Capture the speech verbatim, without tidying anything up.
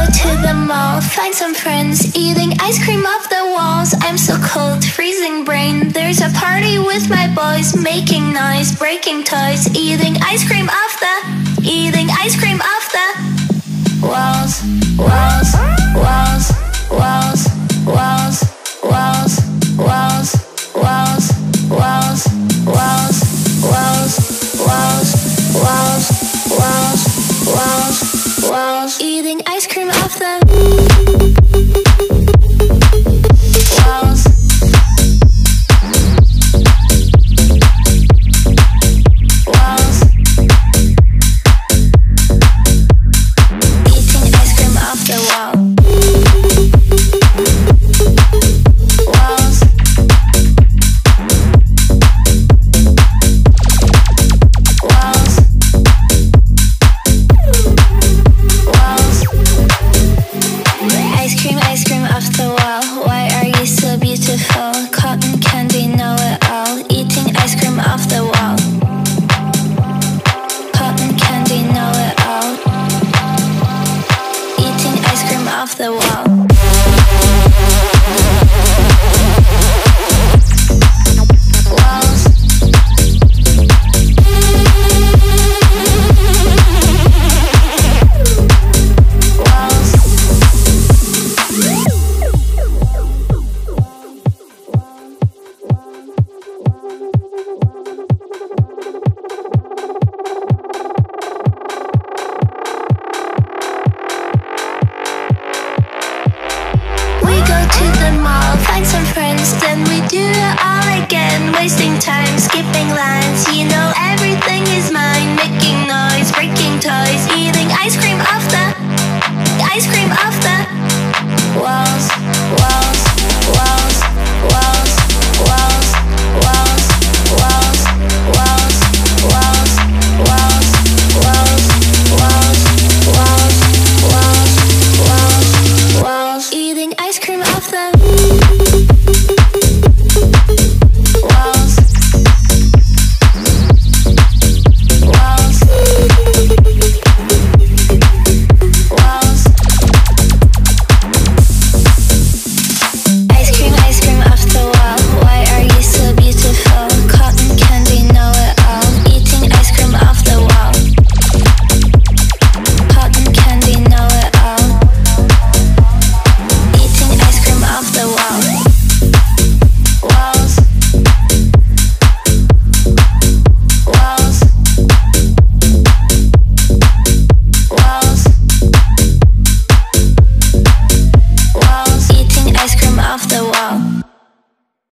to the mall, find some friends, eating ice cream off the walls. I'm so cold, freezing brain. There's a party with my boys, making noise, breaking toys, eating ice cream off the, eating ice cream off the walls, walls, walls, walls, walls, walls, walls, walls, walls, walls, walls, walls, walls, walls, walls, walls, eating ice cream off the walls. Walls. Eating ice cream off the wall. Walls. Walls. Walls. Ice cream, ice cream off the wall. Why are you so beautiful? Cotton candy, know it all. Eating ice cream off the wall. Cotton candy, know it all. Eating ice cream off the wall. Walls. Walls. We go to the mall, find some friends, then we do it all again. Wasting time, skipping lines, you know everything is mine. Making noise, breaking toys, eating ice cream off the, ice cream off the walls, walls, walls, walls, walls, walls, walls, walls, walls, walls, walls, walls, walls, walls, walls, walls, eating ice cream off the walls, walls, walls. Ice cream, ice cream off the wall. Why are you so beautiful? Cotton candy, know it all. Eating ice cream off the wall. Cotton candy, know it all. Eating ice cream off the wall. Walls. Walls. Walls. Walls. Eating ice cream off the